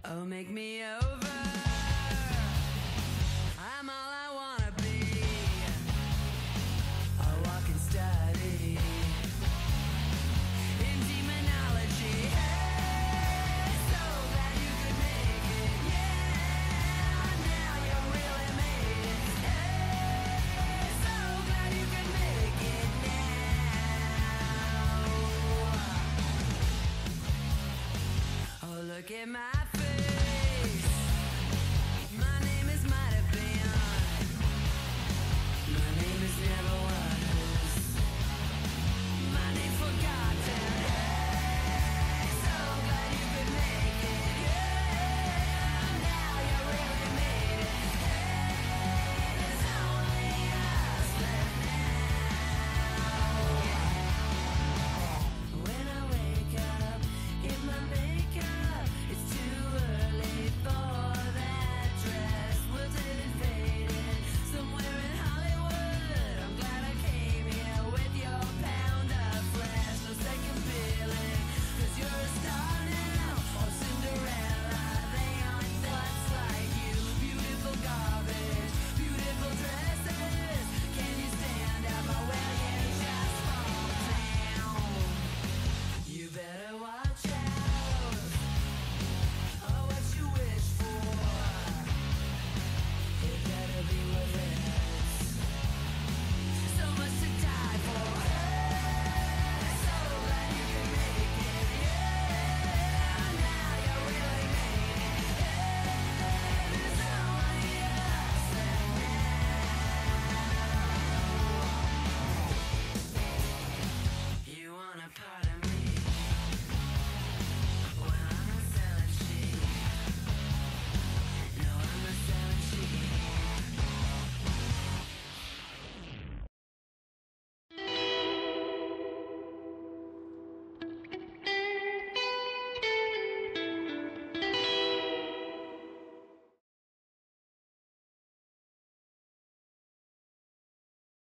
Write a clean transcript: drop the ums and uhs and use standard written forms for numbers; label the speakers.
Speaker 1: Oh, make me over. I'm all I wanna be. A walking study in demonology. Hey, so glad you could make it. Yeah, now you really made it. Hey, so glad you could make it now. Oh, look at my